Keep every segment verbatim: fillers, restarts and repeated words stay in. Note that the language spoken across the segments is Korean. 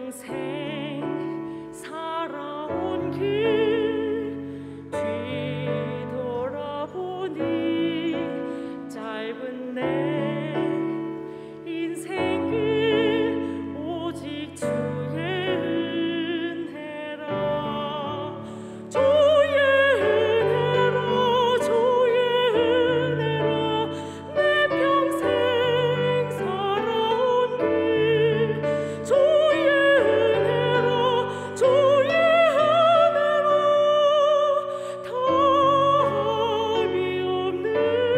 평생 살아온 길 뒤돌아보니 짧은 내 인생길 오직 주의 은혜라. 주의 은혜로 주의 은혜로 내 평생 살아온 길 주의 은혜로 주의 은혜로 답이 없는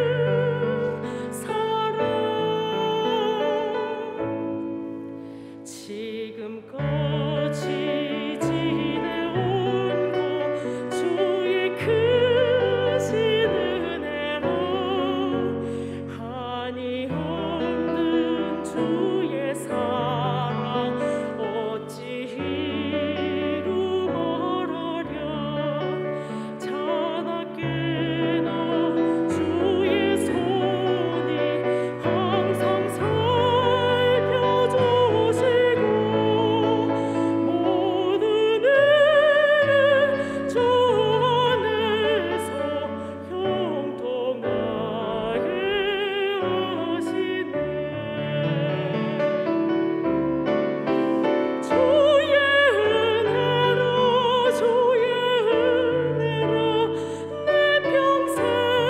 사랑. 지금껏 지내온 것 주의 크신 은혜로 한이 없는 주의 사랑 어찌 이루 멀으랴. 자나깨나 주의 손이 항상 살펴주시고 모든 일 주 안에서 형통하게 하시네. 주의 은혜로 주의 은혜로 내 평생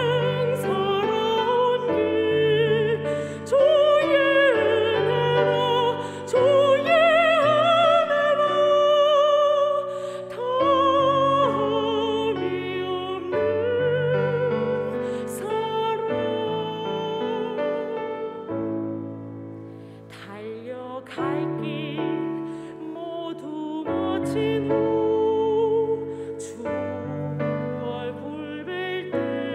살아온 길 주의 은혜로 주의 은혜로 답이 없는 사랑. 달려갈 길 모두 마친 후 주 얼굴 뵐 때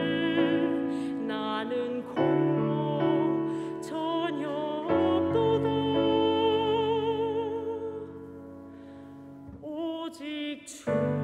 나는 공로 전혀 없도다. 오직 주